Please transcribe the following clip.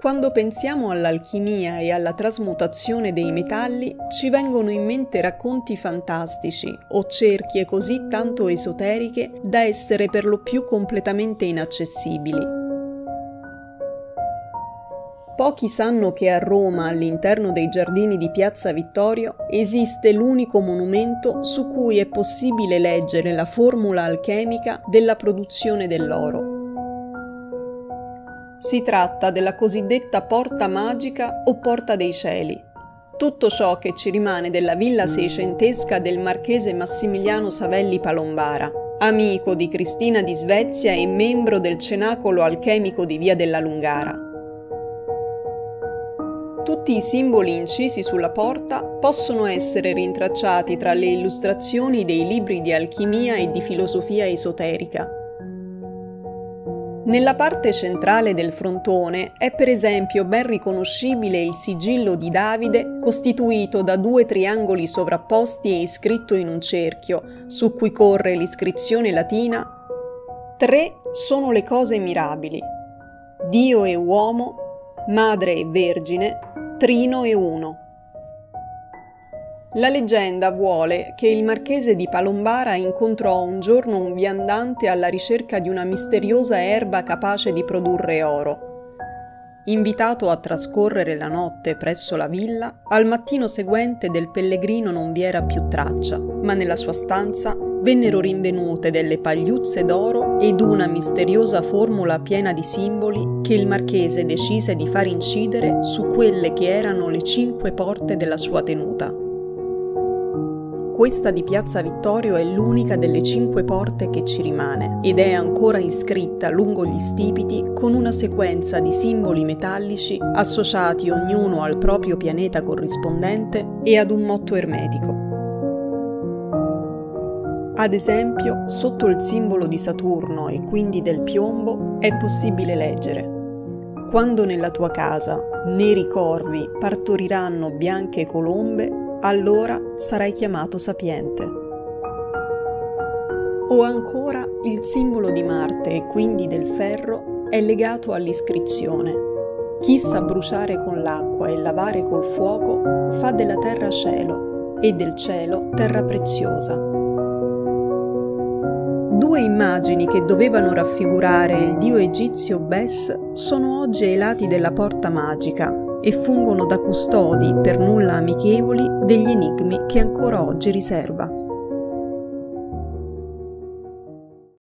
Quando pensiamo all'alchimia e alla trasmutazione dei metalli, ci vengono in mente racconti fantastici o cerchie così tanto esoteriche da essere per lo più completamente inaccessibili. Pochi sanno che a Roma, all'interno dei giardini di Piazza Vittorio, esiste l'unico monumento su cui è possibile leggere la formula alchemica della produzione dell'oro. Si tratta della cosiddetta Porta Magica o Porta dei Cieli. Tutto ciò che ci rimane della villa seicentesca del marchese Massimiliano Savelli Palombara, amico di Cristina di Svezia e membro del cenacolo alchemico di Via della Lungara. Tutti i simboli incisi sulla porta possono essere rintracciati tra le illustrazioni dei libri di alchimia e di filosofia esoterica. Nella parte centrale del frontone è per esempio ben riconoscibile il sigillo di Davide, costituito da 2 triangoli sovrapposti e iscritto in un cerchio, su cui corre l'iscrizione latina: 3 sono le cose mirabili, Dio e uomo, Madre e Vergine, Trino e Uno. La leggenda vuole che il marchese di Palombara incontrò un giorno un viandante alla ricerca di una misteriosa erba capace di produrre oro. Invitato a trascorrere la notte presso la villa, al mattino seguente del pellegrino non vi era più traccia, ma nella sua stanza vennero rinvenute delle pagliuzze d'oro ed una misteriosa formula piena di simboli che il marchese decise di far incidere su quelle che erano le 5 porte della sua tenuta. Questa di Piazza Vittorio è l'unica delle 5 porte che ci rimane ed è ancora iscritta lungo gli stipiti con una sequenza di simboli metallici associati ognuno al proprio pianeta corrispondente e ad un motto ermetico. Ad esempio, sotto il simbolo di Saturno e quindi del piombo è possibile leggere: quando nella tua casa neri corvi partoriranno bianche colombe, allora sarai chiamato sapiente. O ancora il simbolo di Marte e quindi del ferro è legato all'iscrizione: chi sa bruciare con l'acqua e lavare col fuoco fa della terra cielo e del cielo terra preziosa. 2 immagini che dovevano raffigurare il dio egizio Bes sono oggi ai lati della porta magica e fungono da custodi per nulla amichevoli degli enigmi che ancora oggi riserva.